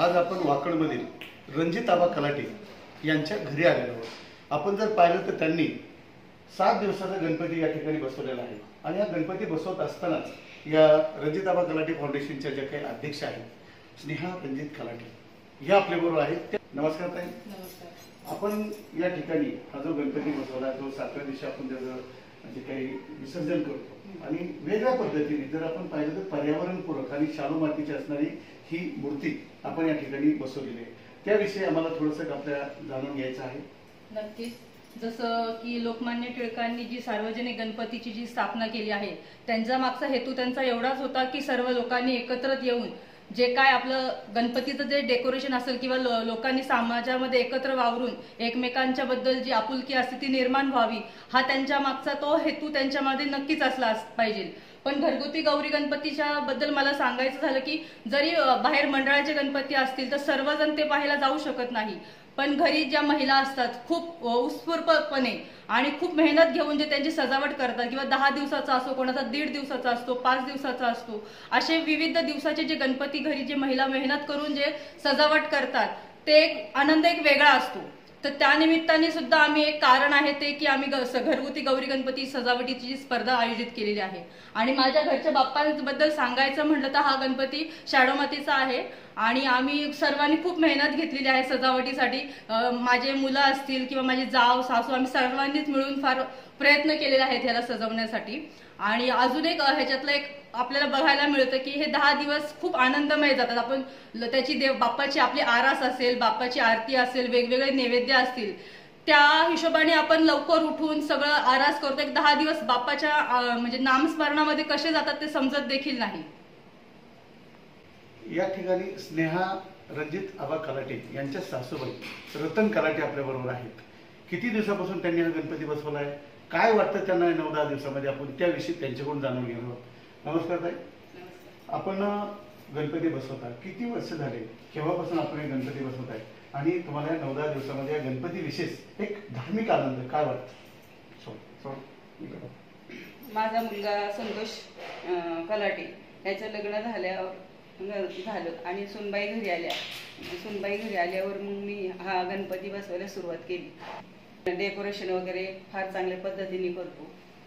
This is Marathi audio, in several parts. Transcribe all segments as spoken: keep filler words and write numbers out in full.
आज आपण वाकडमधील रणजित आबा कलाटे यांच्या घरी आलेलो आहोत। आपण जर पाहिलं तर त्यांनी सात दिवसाचा गणपती या ठिकाणी बसवलेला आहे आणि हा गणपती बसवत असतानाच या रणजित आबा कलाटे फाउंडेशनच्या ज्या काही अध्यक्ष आहेत स्नेहा रणजित कलाटे या आपल्याबरोबर आहेत। नमस्कार ताई। नमस्कार। आपण या ठिकाणी हा जो गणपती बसवला जो सातव्या दिवशी आपण त्याचं जे काही विसर्जन करतो आणि वेगळ्या पद्धतीने जर आपण पाहिलं तर पर्यावरणपूरक आणि शालू मातीची असणारी ही मूर्ती आपण या ठिकाणी बसवलेली आहे, त्याविषयी आम्हाला थोडंसं आपल्या जाणून घ्यायचं आहे। नक्कीच, जसं की लोकमान्य टिळकांनी जी सार्वजनिक गणपतीची जी स्थापना केली आहे त्यांचा मागचा हेतू त्यांचा एवढाच होता की सर्व लोकांनी एकत्र येऊन जे काय आपलं गणपतीचं जे डेकोरेशन असेल किंवा लोकांनी समाजामध्ये एकत्र वावरून एकमेकांच्या बद्दल जी आपुलकी असते ती निर्माण व्हावी, हा त्यांच्या मागचा तो हेतू त्यांच्यामध्ये नक्कीच असला पाहिजे। पण घरगुती गौरी गणपतीच्या बद्दल मला सांगायचं झालं की जरी बाहेर मंडळाचे गणपती असतील तर सर्वजण ते पाहायला जाऊ शकत नाही, पण घरी ज्या महिला असतात खूप उत्स्फूर्तपणे आणि खूप मेहनत घेऊन जे त्यांची सजावट करतात किंवा दहा दिवसाचा असो, कोणाचा दीड दिवसाचा असतो, पाच दिवसाचा असतो, असे विविध दिवसाचे जे गणपती घरी जे महिला मेहनत करून जे सजावट करतात ते एक आनंद एक वेगळा असतो। तर त्या निमित्ताने सुद्धा आम्ही एक कारण आहे ते की आम्ही घरगुती गौरी गणपती सजावटीची स्पर्धा आयोजित केलेली आहे। आणि माझ्या घरच्या बाप्पांबद्दल सांगायचं म्हटलं तर हा गणपती शॅडो मातीचा आहे आणि आम्ही सर्वांनी खूप मेहनत घेतलेली आहे सजावटीसाठी। माझे मुलं असतील किंवा माझे जाव सासू आम्ही सर्वांनीच मिळून फार प्रयत्न केलेले आहेत ह्याला सजवण्यासाठी। आणि अजून एक ह्याच्यातलं एक आपल्याला बघायला मिळतं की हे दहा दिवस खूप आनंदमय जातात। आपण त्याची देव बाप्पाची आपली आरास असेल, बाप्पाची आरती असेल, वेगवेगळे नैवेद्य असतील, त्या हिशोबाने आपण लवकर उठून सगळं आरास करतो। एक दहा दिवस बाप्पाच्या म्हणजे नामस्मरणामध्ये कसे जातात ते समजत देखील नाही। या ठिकाणी स्नेहा रणजित आबा कलाटे यांच्या सासूबाई रतन कलाटे आपल्या बरोबर आहेत। किती दिवसापासून त्यांनी हा गणपती बसवला आहे, काय वाटतं त्यांना नऊ दहा दिवसामध्ये, आपण त्याविषयी त्यांच्याकडून जाणून घेणार आहोत। नमस्कार ताई। आपण गणपती बसवता किती वर्ष झाले, केव्हापासून आपण हे गणपती बसवताय आणि तुम्हाला नऊ दहा दिवसामध्ये या गणपती विशेष एक धार्मिक आनंद काय वाटतं? माझा मुलगा संतोष कलाटे याचं लग्न झाल्यावर झालं आणि सुनबाई घरी आल्या सुनबाई घरी आल्यावर मग मी हा गणपती बसवायला सुरुवात केली। डेकोरेशन वगैरे फार चांगल्या पद्धतीने करतो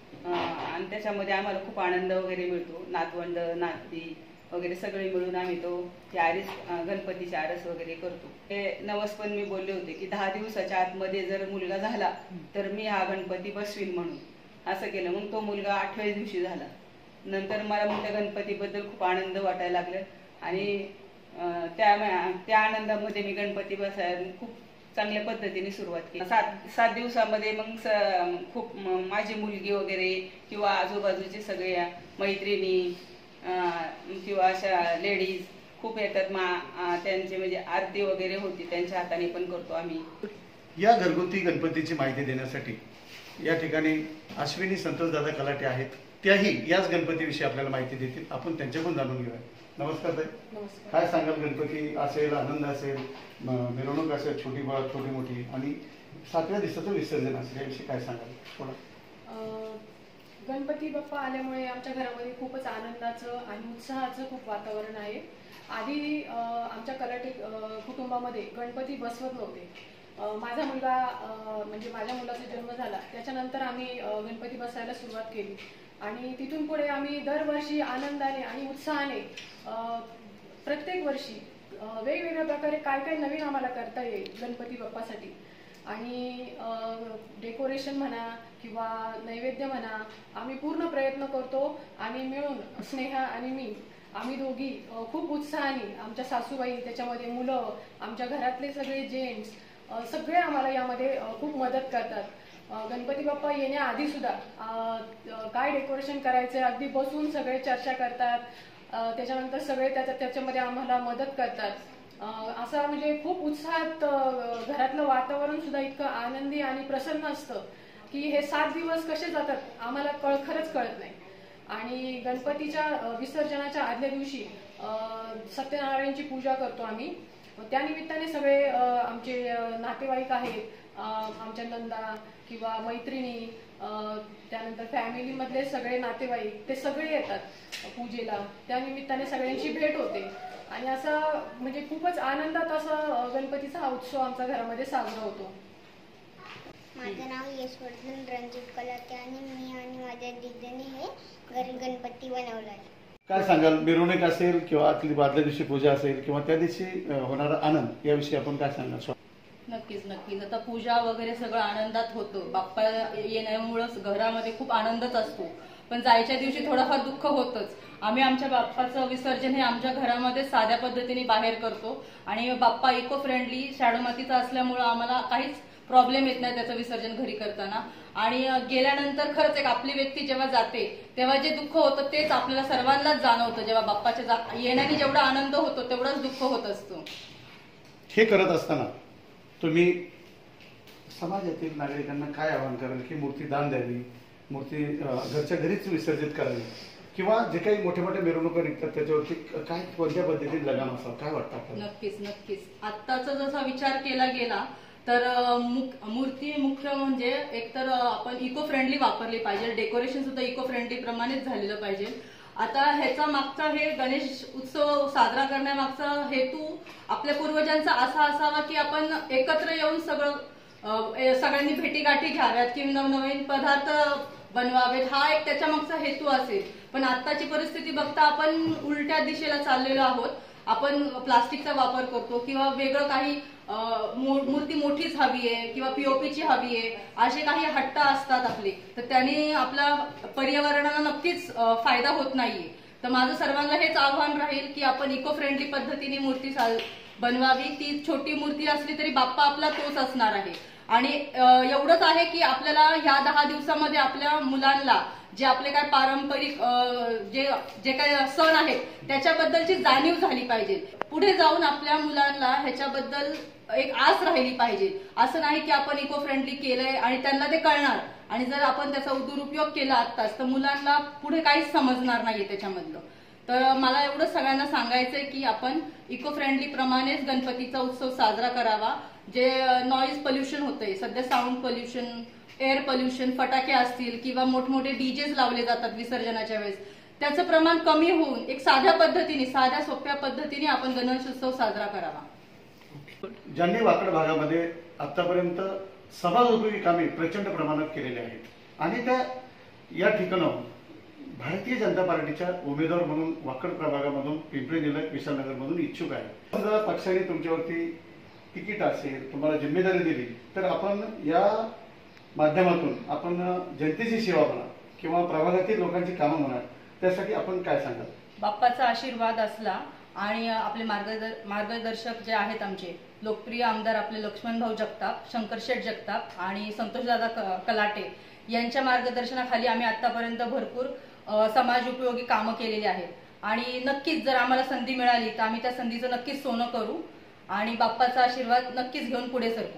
आणि त्याच्यामध्ये आम्हाला खूप आनंद वगैरे मिळतो। नातवंड नाती वगैरे सगळे मिळून आम्ही तो ते आरस गणपतीची आरस वगैरे करतो। ते नवस पण मी बोलले होते की दहा दिवसाच्या आतमध्ये जर मुलगा झाला तर मी हा गणपती बसवीन म्हणून, असं केलं। मग तो मुलगा आठव्या दिवशी झाला। नंतर मला मग त्या गणपतीबद्दल खूप आनंद वाटायला लागला आणि त्या त्या आनंदामध्ये मी गणपती बसायला खूप चांगल्या पद्धतीने सुरुवात केली। सात सात दिवसामध्ये मग खूप माझी मुलगी वगैरे किंवा आजूबाजूचे सगळे मैत्रिणी किंवा अशा लेडीज खूप येतात। मा त्यांची म्हणजे आरती वगैरे होती, त्यांच्या हाताने पण करतो आम्ही। या घरगुती गणपतीची माहिती देण्यासाठी या ठिकाणी अश्विनी संतोष दादा कलाटे आहेत, त्याही याच गणपतीविषयी आपल्याला माहिती देतील, आपण त्यांच्याकडून जाणून घेऊया। नमस्कार ताई। नमस्कार। काय सांगाल, गणपती असेल, आनंद असेल, मिरवणूक असेल, छोटी बाळ छोटी मोठी आणि सातव्या दिवसाचं विसर्जन असेल, याविषयी काय सांगाल थोडं? गणपती बाप्पा आल्यामुळे आमच्या घरामध्ये खूपच आनंदाचं आणि उत्साहाचं खूप वातावरण आहे। आधी आमच्या कलाटे कुटुंबामध्ये गणपती बसवत नव्हते। माझा मुलगा म्हणजे माझ्या मुलाचा जन्म झाला त्याच्यानंतर आम्ही गणपती बसायला सुरुवात केली आणि तिथून पुढे आम्ही दरवर्षी आनंदाने आणि उत्साहाने प्रत्येक वर्षी वेगवेगळ्या प्रकारे काय काय नवीन आम्हाला करता येईल गणपती बाप्पासाठी। आणि डेकोरेशन म्हणा किंवा नैवेद्य म्हणा आम्ही पूर्ण प्रयत्न करतो आणि मिळून स्नेहा आणि मी आम्ही दोघी खूप उत्साहाने, आमच्या सासूबाई, त्याच्यामध्ये मुलं, आमच्या घरातले सगळे जेंट्स सगळे आम्हाला यामध्ये खूप मदत करतात। गणपती बाप्पा येण्याआधी सुद्धा काय डेकोरेशन करायचं अगदी बसून सगळे चर्चा करतात, त्याच्यानंतर सगळे त्याच्या त्याच्यामध्ये आम्हाला मदत करतात। असं म्हणजे खूप उत्साहात घरातलं वातावरण सुद्धा इतकं आनंदी आणि प्रसन्न असतं की हे सात दिवस कसे जातात आम्हाला कळ खरंच कळत नाही। आणि गणपतीच्या विसर्जनाच्या आदल्या दिवशी सत्यनारायणची पूजा करतो आम्ही। त्या निमित्ताने सगळे आमचे नातेवाईक आहेत, आमच्या नंदा किंवा मैत्रिणी, त्यानंतर फॅमिलीमधले सगळे नातेवाईक ते सगळे येतात पूजेला। त्या निमित्ताने सगळ्यांची भेट होते आणि असा म्हणजे खूपच आनंदात असा अ, गणपतीचा हा उत्सव आमच्या घरामध्ये साजरा होतो. माझं नाव यशवर्धन रणजित कलाते आणि मी आणि माझ्या दीदीने हे घरी गणपती बनवला आहे. काय सांगाल, मिरवणूक असेल किंवा आतली आदल्या दिवशी पूजा असेल किंवा त्या दिवशी अ, होणारा आनंद याविषयी आपण काय सांगाल? नक्कीच नक्कीच आता पूजा वगैरे सगळं आनंदात होतं. बाप्पा येण्यामुळं घरामध्ये खूप आनंदच असतो, पण जायच्या दिवशी थोडंफार दुःख होतंच. आम्ही आमच्या बाप्पाचं विसर्जन हे आमच्या घरामध्ये साध्या पद्धतीने बाहेर करतो आणि बाप्पा इको फ्रेंडली शॅडो मातीचा असल्यामुळं आम्हाला काहीच प्रॉब्लेम येत नाही त्याचं विसर्जन घरी करताना. आणि गेल्यानंतर खरंच एक आपली व्यक्ती जेव्हा जाते तेव्हा जे दुःख होतं तेच आपल्याला सर्वांनाच जाणवतं. जेव्हा बाप्पाच्या येण्याने जेवढा आनंद होतो तेवढाच दुःख होत असतो. हे करत असताना तुम्ही समाजातील नागरिकांना काय आवाहन कराल की मूर्ती दान द्यावी, मूर्ती घरच्या घरीच विसर्जित करावी, किंवा जे काही मोठे मोठे मिरवणुका निघतात त्याच्यावरती काय कोणत्या पद्धतीने लगाम असावं, काय वाटतं आपल्याला? नक्कीच नक्कीच आत्ताचा जसा विचार केला गेला तर मूर्ती मुख्य म्हणजे एकतर आपण इको फ्रेंडली वापरली पाहिजे, डेकोरेशन सुद्धा इको फ्रेंडली प्रमाणेच झालेलं पाहिजे. आता ह्याचा मागचा हे गणेश उत्सव साजरा करण्यामागचा हेतू आपल्या पूर्वजांचा असा असावा की आपण एकत्र येऊन सगळं सगळ्यांनी भेटीगाठी घ्याव्यात किंवा नवनवीन पदार्थ बनवावेत, हा एक त्याच्या मागचा हेतू असेल. पण आत्ताची परिस्थिती बघता आपण उलट्या दिशेला चाललेलो आहोत. आपण प्लास्टिकचा वापर करतो किंवा वेगळं काही मूर्ती मोठीच हवी आहे किंवा पीओपीची हवी आहे असे काही हट्ट असतात आपले, तर त्याने आपल्या पर्यावरणाला नक्कीच फायदा होत नाहीये. तर माझं सर्वांना हेच आव्हान राहील की आपण इको फ्रेंडली पद्धतीने मूर्ती बनवावी. ती छोटी मूर्ती असली तरी बाप्पा आपला तोच असणार आहे. आणि एवढंच आहे की आपल्याला ह्या दहा दिवसामध्ये आपल्या मुलांना जे आपले काय पारंपरिक जे जे काही सण आहेत त्याच्याबद्दलची जाणीव झाली पाहिजे. पुढे जाऊन आपल्या मुलांना ह्याच्याबद्दल एक आस राहिली पाहिजे. असं नाही की आपण इको फ्रेंडली केलंय आणि त्यांना ते कळणार, आणि जर आपण त्याचा दुरुपयोग केला आत्ताच तर मुलांना पुढे काहीच समजणार नाहीये त्याच्यामधलं. तर मला एवढं सगळ्यांना सांगायचंय की आपण इको फ्रेंडली प्रमाणेच गणपतीचा उत्सव साजरा करावा. जे नॉईज पोल्युशन होतंय सध्या, साऊंड पोल्युशन, एअर पोल्युशन, फटाके असतील किंवा मोठमोठे डीजेस लावले जातात विसर्जनाच्या वेळेस, त्याचं प्रमाण कमी होऊन एक साध्या पद्धतीने साध्या सोप्या पद्धतीने आपण गणेशोत्सव साजरा करावा. ज्यांनी वाकड भागामध्ये आतापर्यंत समाजोपयोगी कामे प्रचंड प्रमाणात केलेली आहेत आणि त्या या ठिकाणाहून भारतीय जनता पार्टीच्या उमेदवार म्हणून वाकड प्रभागामधून पिंपरी निलख विशालनगर मधून इच्छुक आहे. जर पक्षाने तुमच्यावरती तिकीट असेल, तुम्हाला जिम्मेदारी दिली, तर आपण या माध्यमातून आपण जनतेची सेवा म्हणा किंवा प्रभागातील लोकांची कामं म्हणा, त्यासाठी आपण काय सांगाल? बाप्पाचा आशीर्वाद असला आणि आपले मार्गदर मार्गदर्शक जे आहेत आमचे लोकप्रिय आमदार आपले लक्ष्मण भाऊ जगताप, शंकरशेठ जगताप आणि संतोषदादा कलाटे यांच्या मार्गदर्शनाखाली आम्ही आतापर्यंत भरपूर समाज उपयोगी कामं केलेली आहेत. आणि नक्कीच जर आम्हाला संधी मिळाली तर आम्ही त्या संधीचं नक्कीच सोनं करू आणि बाप्पाचा आशीर्वाद नक्कीच घेऊन पुढे सरकू.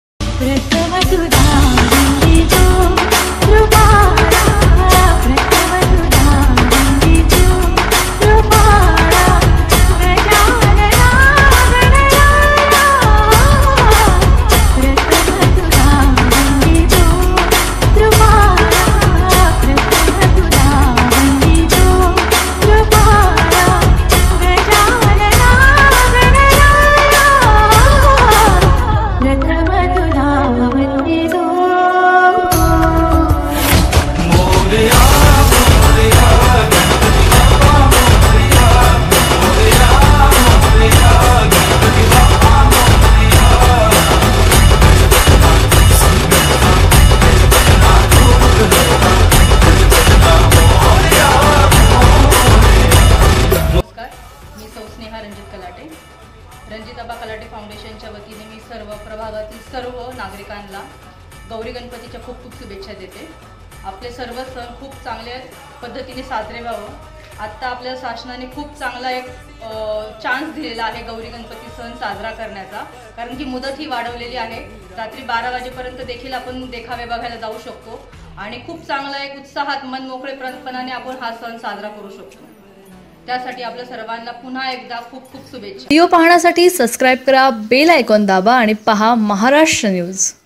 रणजित आबा कलाटे फाउंडेशनच्या वतीने मी सर्व प्रभागातील सर्व नागरिकांना गौरी गणपतीच्या खूप खूप शुभेच्छा देते. आपले सर्व सण खूप चांगल्या पद्धतीने साजरे व्हावं. आत्ता आपल्या शासनाने खूप चांगला एक चान्स दिलेला आहे गौरी गणपती सण साजरा करण्याचा, कारण की मुदत ही वाढवलेली आहे. रात्री बारा वाजेपर्यंत देखील आपण देखावे बघायला जाऊ शकतो आणि खूप चांगला एक उत्साहात मन मोकळेपणाने आपण हा सण साजरा करू शकतो. त्यासाठी आपल्या सर्वांना पुन्हा एकदा खूप खूप शुभेच्छा. व्हिडिओ पाहण्यासाठी सबस्क्राईब करा, बेल आयकॉन दाबा आणि पहा महाराष्ट्र न्यूज.